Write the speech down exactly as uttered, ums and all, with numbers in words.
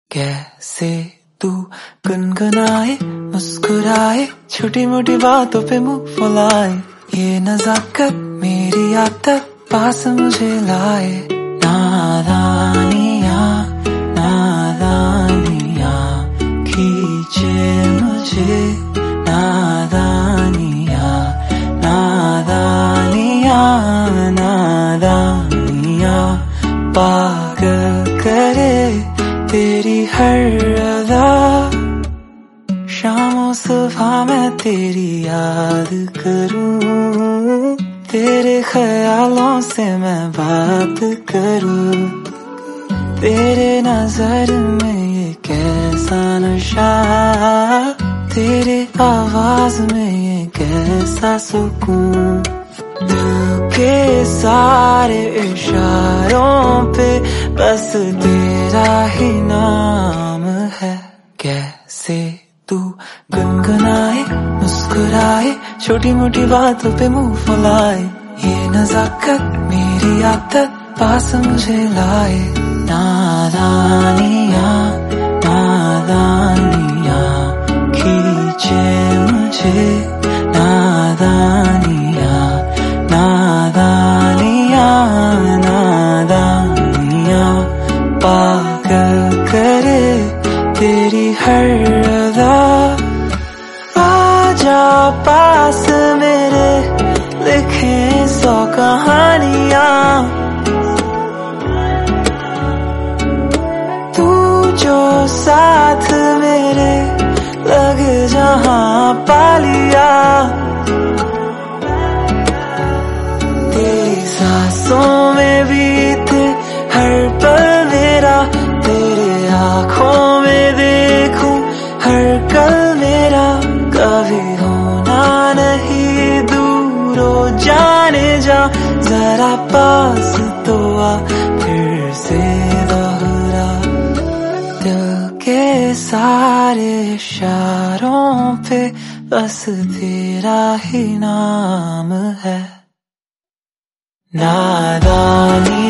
कैसे तू गुनगुनाए मुस्कुराए छोटी मोटी बातों पे मुंह फुलाए, ये नजाकत मेरी आदत पास मुझे लाए। नादानियाँ नादानियाँ खींचे मुझे, नादानियाँ नादानियाँ नादानियाँ पागल करे तेरी हर अदा। शामों सुबह मैं तेरी याद करूं, तेरे ख्यालों से मैं बात करूं, तेरे नजर में ये कैसा नशा, तेरे आवाज में ये कैसा सुकून। दिल के सारे इशारों पे बस तेरा ही नाम है। कैसे तू गुनगुनाए मुस्कुराए छोटी मोटी बातों पे मुंह फुलाए, ये नजाकत मेरी आदत पास मुझे लाए। नादानियाँ नादानियाँ खींचे मुझे, नादानियाँ नादानियाँ नादानियाँ पागल करे तेरी हर अदा। आजा पास मेरे लिखे सौ कहानियाँ, तू जो साथ मेरे लग जहाँ पा लिया। तेरी सांसों में बीते हर पल मेरा, तेरे आँखों में देखूं हर कल मेरा। कभी होना नहीं दूर हो जाने जा, जरा पास तो आ फिर से दोहरा। दिल के सारे इशारों पे बस तेरा ही नाम है। नादानी